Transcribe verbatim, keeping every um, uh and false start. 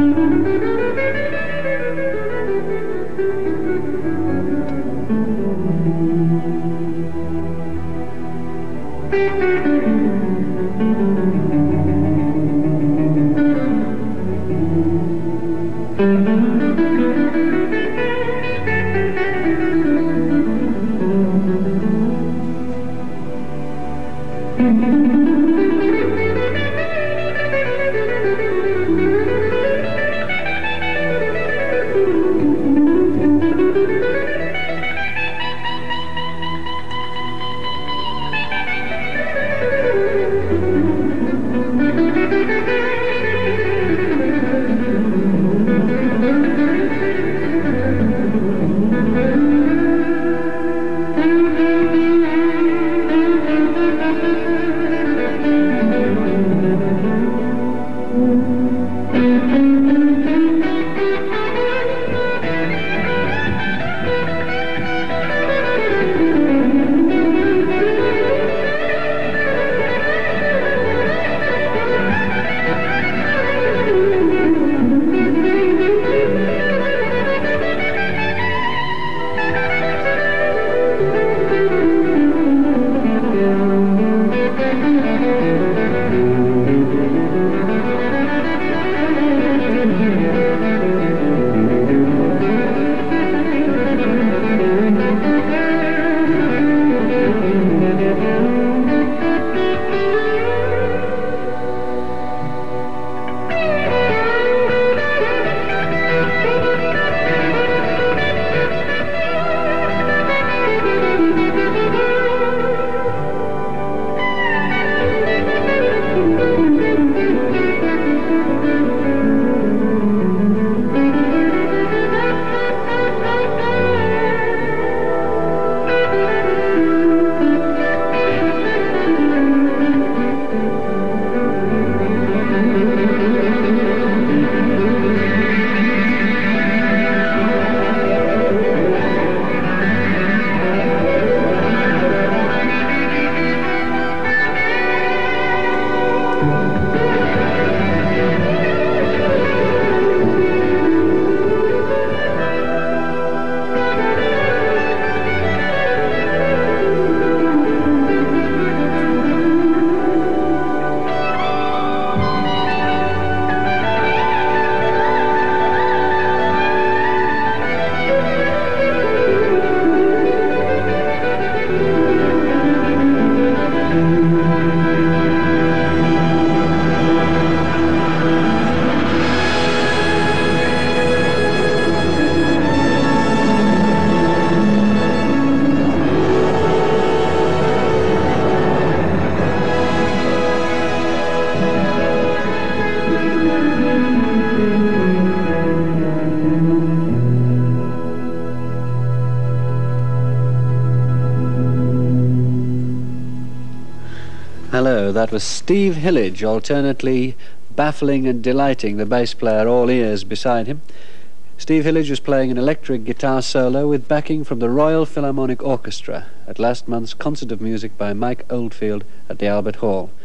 Hello, that was Steve Hillage, alternately baffling and delighting the bass player all ears beside him. Steve Hillage was playing an electric guitar solo with backing from the Royal Philharmonic Orchestra at last month's Concert of Music by Mike Oldfield at the Albert Hall.